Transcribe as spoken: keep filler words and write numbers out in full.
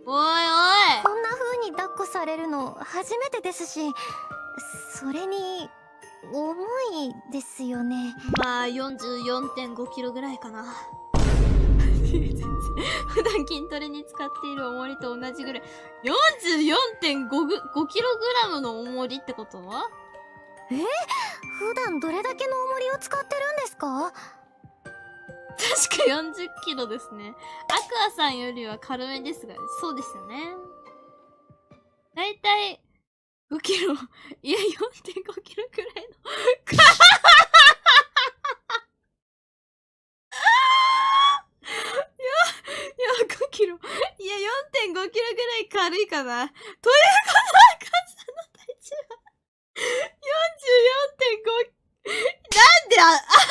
おいおい、 こんな風に抱っこされるの初めてですし、それに重いですよね。 まあ よんじゅうよんてんごキロぐらいかな。全然普段筋トレに使っている重りと同じぐらい。よんじゅうよんてんご キログラムの重りってことは？ え？普段どれだけの重りを使ってるんですか？ 確かよんじゅっキロですね。アクアさんよりは軽めですが、そうですよね。だいたいごキロ、いや よんてんごキロくらいの。いや、いやごキロ。いや よんてんごキロぐらい軽いかな。ということは、アクアさんの体重はよんじゅうよんてんご。なんであ、あ